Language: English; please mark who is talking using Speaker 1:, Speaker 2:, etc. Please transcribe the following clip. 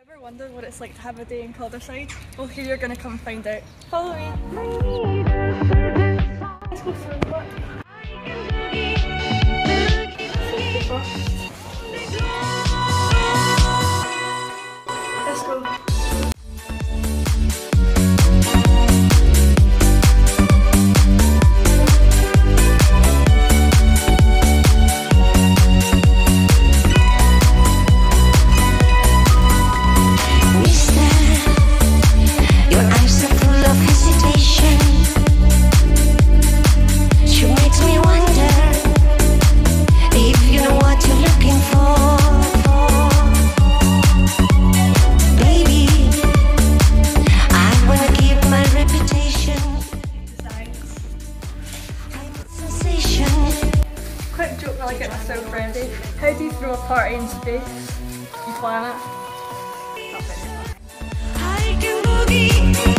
Speaker 1: Ever wondered what it's like to have a day in Calderside? Well, here you're gonna come find out. Follow me. Let's go for a walk. Let's go. Quick joke while I get myself ready. How do you throw a party in space? You plan it? That's it.